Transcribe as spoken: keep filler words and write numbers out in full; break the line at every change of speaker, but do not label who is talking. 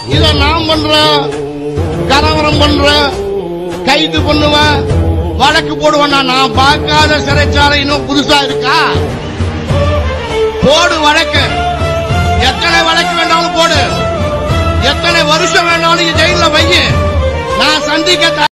இத நான் பண்றேன், கலவரம் பண்றேன், கைது பண்ணுவேன், வழக்கு போடுவேன். நான் பார்க்காத சிறைச்சாலை இன்னும் புதுசா இருக்கா? போடு வழக்கு, எத்தனை வழக்கு வேண்டாலும் போடு, எத்தனை வருஷம் வேணாலும் ஜெயில வைய. நான் சந்திக்க